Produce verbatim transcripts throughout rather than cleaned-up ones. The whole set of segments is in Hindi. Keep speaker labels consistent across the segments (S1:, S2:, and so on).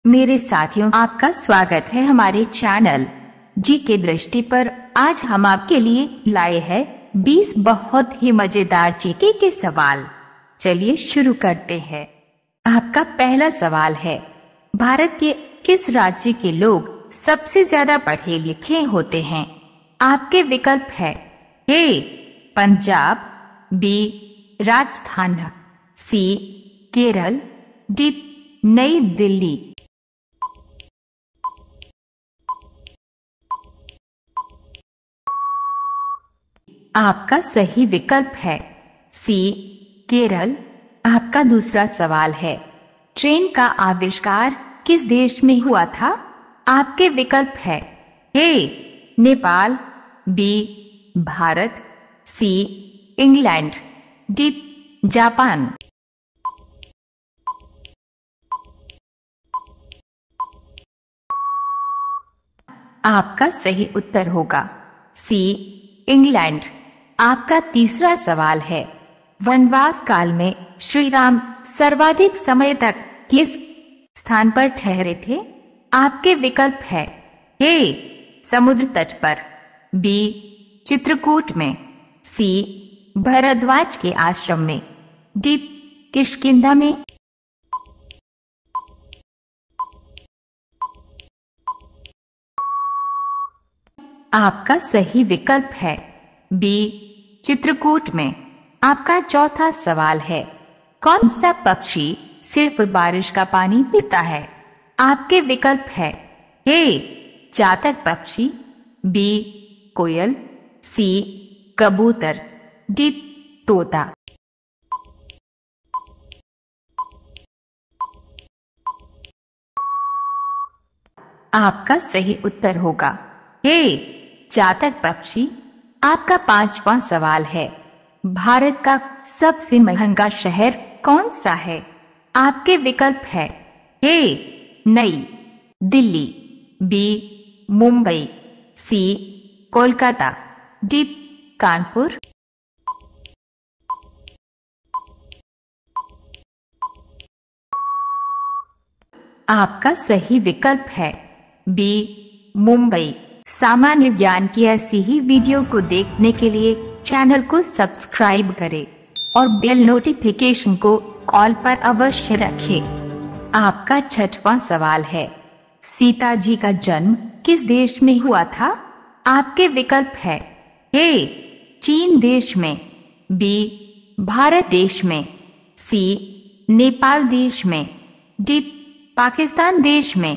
S1: मेरे साथियों, आपका स्वागत है हमारे चैनल जी के दृष्टि पर। आज हम आपके लिए लाए हैं बीस बहुत ही मजेदार जीके के सवाल। चलिए शुरू करते हैं। आपका पहला सवाल है, भारत के किस राज्य के लोग सबसे ज्यादा पढ़े लिखे होते हैं? आपके विकल्प है A Punjab, B Rajasthan, C Kerala, D New Delhi. आपका सही विकल्प है सी केरल। आपका दूसरा सवाल है, ट्रेन का आविष्कार किस देश में हुआ था? आपके विकल्प है A Nepal, B Bharat, C England, D Japan. आपका सही उत्तर होगा सी इंग्लैंड। आपका तीसरा सवाल है, वनवास काल में श्री राम सर्वाधिक समय तक किस स्थान पर ठहरे थे? आपके विकल्प है ए समुद्र तट पर, बी चित्रकूट में, सी भरद्वाज के आश्रम में, डी किष्किंधा में। आपका सही विकल्प है बी चित्रकूट में। आपका चौथा सवाल है, कौन सा पक्षी सिर्फ बारिश का पानी पीता है? आपके विकल्प है ए चातक पक्षी, बी कोयल, सी कबूतर, डी तोता। आपका सही उत्तर होगा ए चातक पक्षी। आपका पांचवा सवाल है, भारत का सबसे महंगा शहर कौन सा है? आपके विकल्प है A New Delhi, B Mumbai, C Kolkata, D Kanpur. आपका सही विकल्प है बी मुंबई। सामान्य ज्ञान की ऐसी ही वीडियो को देखने के लिए चैनल को सब्सक्राइब करें और बेल नोटिफिकेशन को ऑल पर अवश्य रखें। आपका छठवां सवाल है, सीता जी का जन्म किस देश में हुआ था? आपके विकल्प है ए चीन देश में, बी भारत देश में, सी नेपाल देश में, डी पाकिस्तान देश में।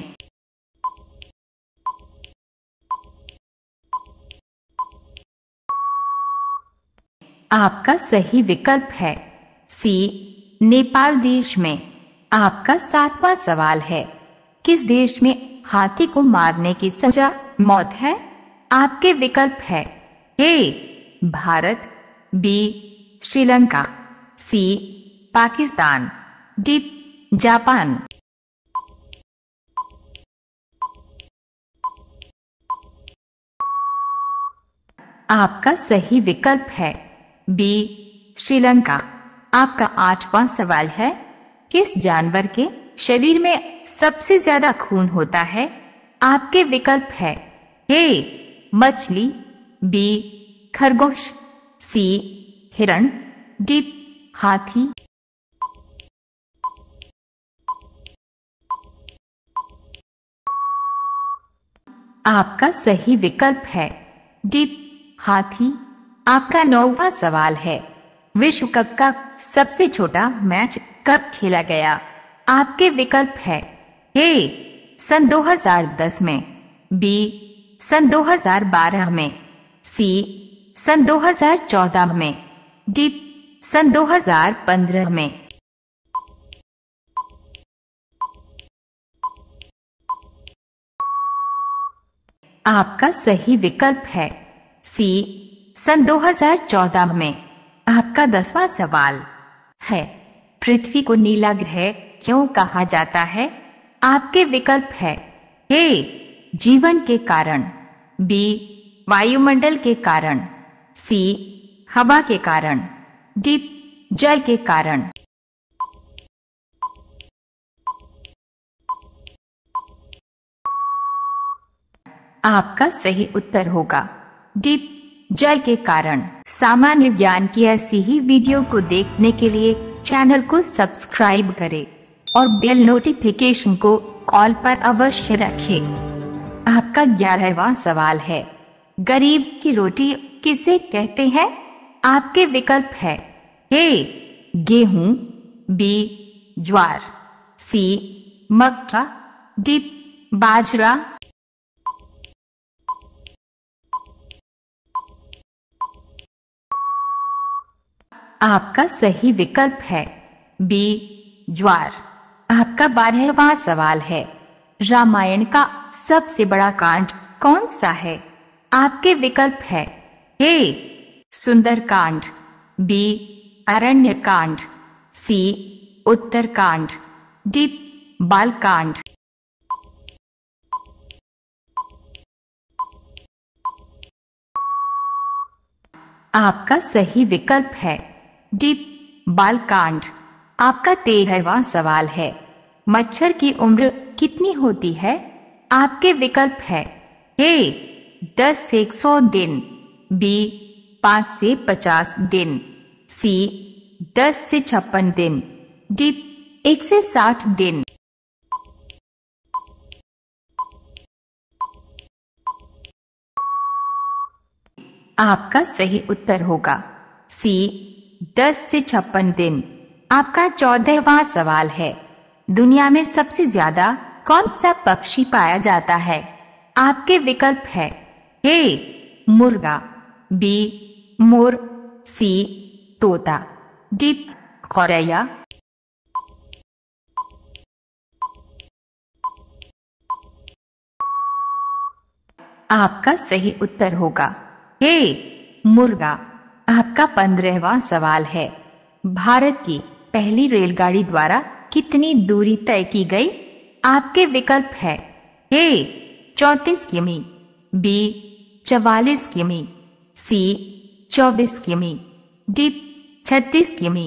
S1: आपका सही विकल्प है सी नेपाल देश में। आपका सातवां सवाल है, किस देश में हाथी को मारने की सजा मौत है? आपके विकल्प है A Bharat, B Sri Lanka, C Pakistan, D Japan. आपका सही विकल्प है बी श्रीलंका। आपका आठवां सवाल है, किस जानवर के शरीर में सबसे ज्यादा खून होता है? आपके विकल्प है ए मछली, बी खरगोश, सी हिरण, डी हाथी। आपका सही विकल्प है डी हाथी। आपका नौवां सवाल है, विश्व कप का सबसे छोटा मैच कब खेला गया? आपके विकल्प है ए सन दो हज़ार दस में, बी सन दो हज़ार बारह में, सी सन दो हज़ार चौदह में, डी सन दो हज़ार पंद्रह में। आपका सही विकल्प है सी सन दो हज़ार चौदह में। आपका दसवां सवाल है, पृथ्वी को नीला ग्रह क्यों कहा जाता है? आपके विकल्प है ए जीवन के कारण, बी वायुमंडल के कारण, सी हवा के कारण, डी जल के कारण। आपका सही उत्तर होगा डी, जल के कारण। सामान्य ज्ञान की ऐसी ही वीडियो को देखने के लिए चैनल को सब्सक्राइब करें और बेल नोटिफिकेशन को ऑल पर अवश्य रखें। आपका ग्यारहवां सवाल है, गरीब की रोटी किसे कहते हैं? आपके विकल्प है ए गेहूं, बी ज्वार, सी मक्का, डी बाजरा। आपका सही विकल्प है बी ज्वार। आपका बारहवां सवाल है, रामायण का सबसे बड़ा कांड कौन सा है? आपके विकल्प है ए सुंदरकांड, बी अरण्य कांड, सी उत्तरकांड, डी बालकांड। आपका सही विकल्प है डी बालकांड। आपका तेरहवां सवाल है, मच्छर की उम्र कितनी होती है? आपके विकल्प है ए दस से एक सौ दिन, बी पाँच से पचास दिन, सी दस से छप्पन दिन, डी एक से साठ दिन। आपका सही उत्तर होगा सी दस से छप्पन दिन। आपका चौदहवां सवाल है, दुनिया में सबसे ज्यादा कौन सा पक्षी पाया जाता है? आपके विकल्प है ए मुर्गा, बी मोर, सी तोता, डी गौरैया। आपका सही उत्तर होगा ए मुर्गा। आपका पंद्रहवां सवाल है, भारत की पहली रेलगाड़ी द्वारा कितनी दूरी तय की गई? आपके विकल्प है ए चौंतीस किमी, बी चवालीस किमी, सी चौबीस किमी, डी छत्तीस किमी।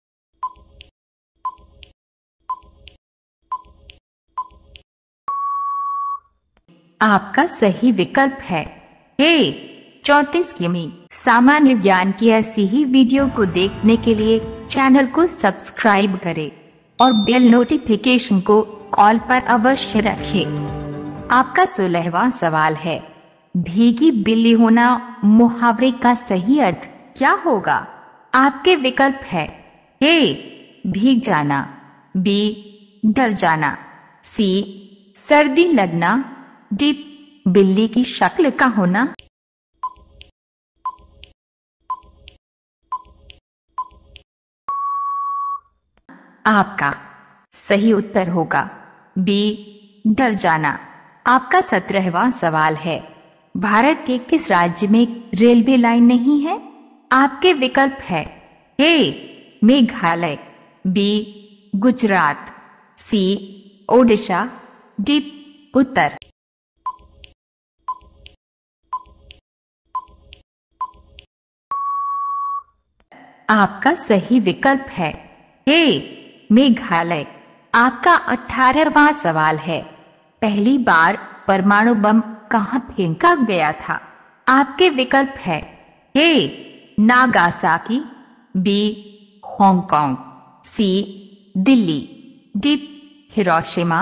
S1: आपका सही विकल्प है ए चौंतीस किमी। सामान्य ज्ञान की ऐसी ही वीडियो को देखने के लिए चैनल को सब्सक्राइब करें और बेल नोटिफिकेशन को ऑल पर अवश्य रखें। आपका सोलहवां सवाल है, भीगी बिल्ली होना मुहावरे का सही अर्थ क्या होगा? आपके विकल्प है ए भीग जाना, बी डर जाना, सी सर्दी लगना, डी बिल्ली की शक्ल का होना। आपका सही उत्तर होगा बी डर जाना। आपका सत्रहवां सवाल है, भारत के किस राज्य में रेलवे लाइन नहीं है? आपके विकल्प है A Meghalaya, B Gujarat, C Odisha, D उत्तर। आपका सही विकल्प है ए मेघालय। आपका अठारहवां सवाल है, पहली बार परमाणु बम कहां फेंका गया था? आपके विकल्प है A Nagasaki, B Hong Kong, C Delhi, D Hiroshima.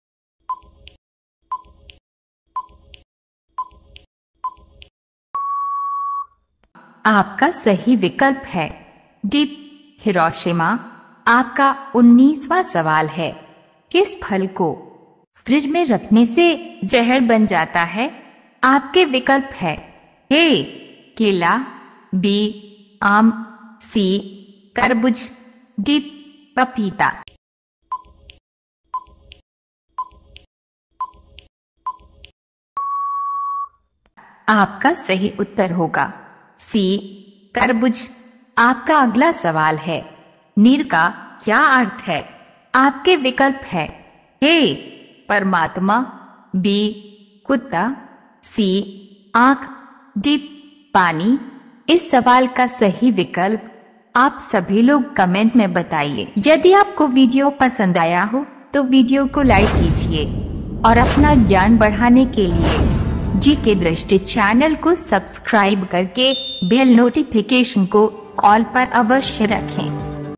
S1: आपका सही विकल्प है डी हिरोशिमा। आपका उन्नीसवां सवाल है, किस फल को फ्रिज में रखने से जहर बन जाता है? आपके विकल्प है ए केला, बी आम, सी तरबूज, डी पपीता। आपका सही उत्तर होगा सी तरबूज। आपका अगला सवाल है, नीर का क्या अर्थ है? आपके विकल्प है ए परमात्मा, बी कुत्ता, सी आंख, डी पानी। इस सवाल का सही विकल्प आप सभी लोग कमेंट में बताइए। यदि आपको वीडियो पसंद आया हो तो वीडियो को लाइक कीजिए और अपना ज्ञान बढ़ाने के लिए जी के दृष्टि चैनल को सब्सक्राइब करके बेल नोटिफिकेशन को ऑल पर अवश्य रखें।